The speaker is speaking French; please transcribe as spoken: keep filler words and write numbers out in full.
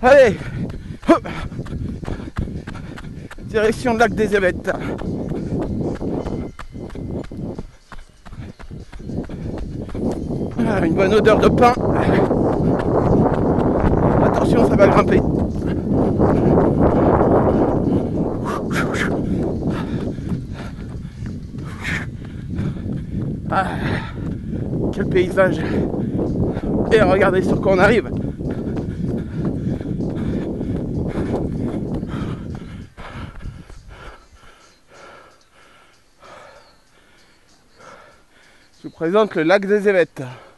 Allez, hop. Direction le lac des Évêques. Ah, une bonne odeur de pain. Attention, ça va grimper. Ah, quel paysage. Et regardez sur quoi on arrive. Je vous présente le lac des Évêques.